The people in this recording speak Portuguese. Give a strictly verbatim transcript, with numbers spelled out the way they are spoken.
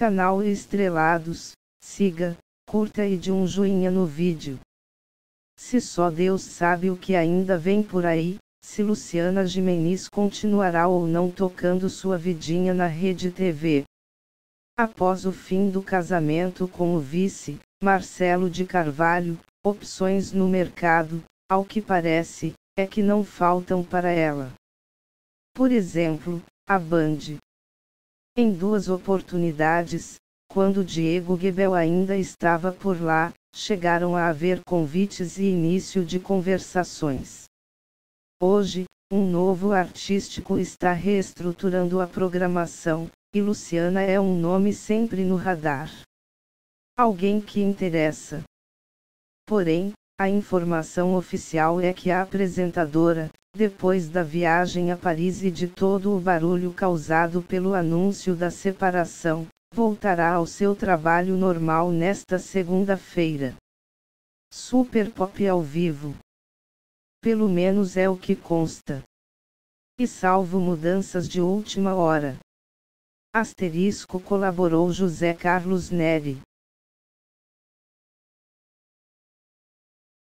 canal Estrelados, siga, curta e dê um joinha no vídeo. Se só Deus sabe o que ainda vem por aí, se Luciana Gimenez continuará ou não tocando sua vidinha na Rede T V. Após o fim do casamento com o vice, Marcelo de Carvalho, opções no mercado, ao que parece, é que não faltam para ela. Por exemplo, a Band. Em duas oportunidades, quando Diego Gebel ainda estava por lá, chegaram a haver convites e início de conversações. Hoje, um novo artístico está reestruturando a programação, e Luciana é um nome sempre no radar. Alguém que interessa. Porém, a informação oficial é que a apresentadora, depois da viagem a Paris e de todo o barulho causado pelo anúncio da separação, voltará ao seu trabalho normal nesta segunda-feira. Super Pop ao vivo. Pelo menos é o que consta. E salvo mudanças de última hora. Asterisco colaborou José Carlos Neri.